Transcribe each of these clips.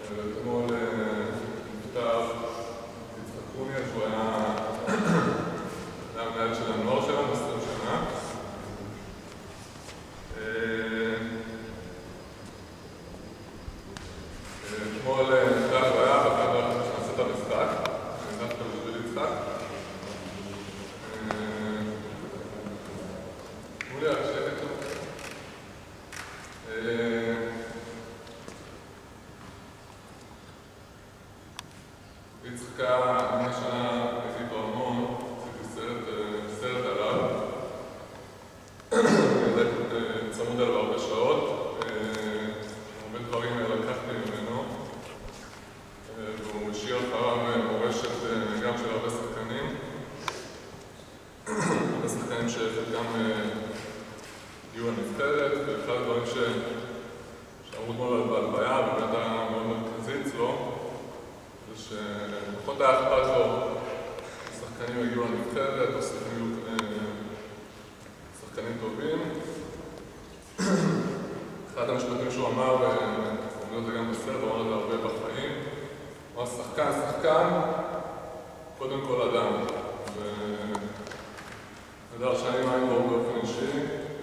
אתמול נפטר יצחק קרוניאל, שהוא היה המנהל של הנוער שלנו 20 שנה. אתמול נפטר הלוויה, ואתה שנעשה את המשחק, דווקא בשביל יצחק. תנו לי השקט שם. יצחק היה השנה הייתי איתו המון, עשיתי סרט עליו. אני צמוד עליו הרבה שעות, הרבה דברים לקחתי ממנו, והוא השאיר אחריו מורשת גם של הרבה שחקנים. הרבה שחקנים שחלקם הגיעו לנבחרת, ואחד הדברים שאמרו אתמול בהלוויה, באמת היה מאוד מרכזי אצלו, זה שלפחות היה אכפת לו שחקנים הגיעו לנבחרת, או שחקנים טובים. אחד המשפטים שהוא אמר, ואומר את זה גם בסרט, הוא אמר את זה הרבה בחיים, הוא אמר שחקן, קודם כל אדם. ודבר שאני מאמין בו באופן אישי,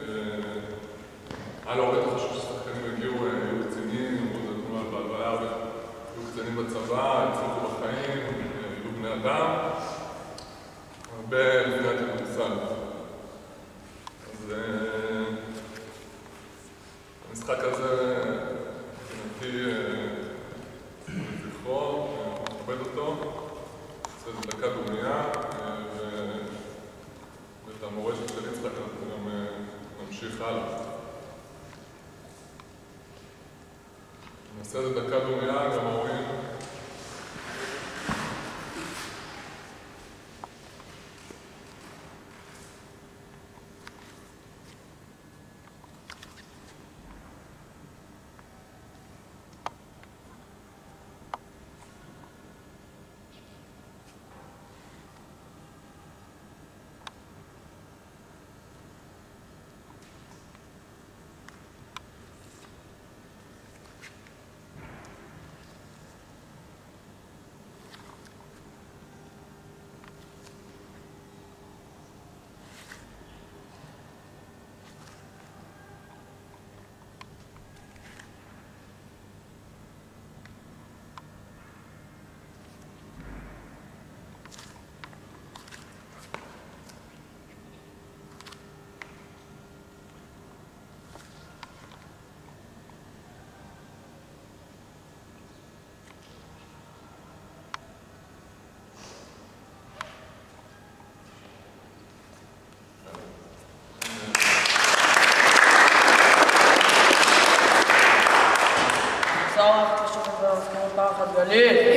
היה לו הרבה חשוב ששחקנים הגיעו קצינים, אמרו את זה כמו בהלוויה, היו קצינים בצבא, הצליחו בחיים, היו בני אדם, הרבה לפני הכדורסל. אז המשחק הזה, מבחינתי, זכרו, מכבד אותו, עושה איזה דקה דומייה, ואת המורשת של יצחק אנחנו גם נמשיך הלאה. נעשה איזה דקה דומייה, גם ההורים. גליל!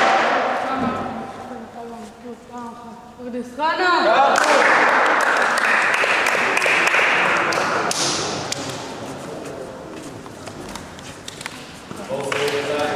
פרדס חנה! Also,